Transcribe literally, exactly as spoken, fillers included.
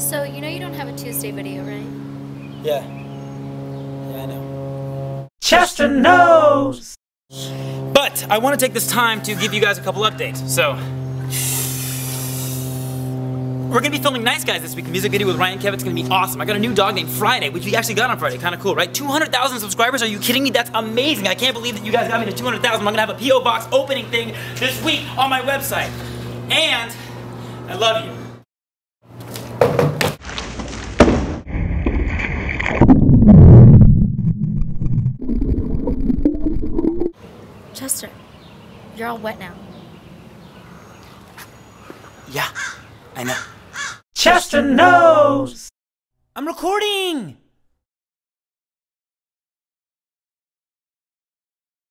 So, you know you don't have a Tuesday video, right? Yeah. Yeah, I know. Chester knows! But I want to take this time to give you guys a couple updates. So, we're gonna be filming Nice Guys this week, a music video with Ryan Kev. It's gonna be awesome. I got a new dog named Friday, which we actually got on Friday. Kind of cool, right? two hundred thousand subscribers? Are you kidding me? That's amazing. I can't believe that you guys got me to two hundred thousand. I'm gonna have a P O box opening thing this week on my website. And I love you. Chester, you're all wet now. Yeah, I know. Chester knows! I'm recording!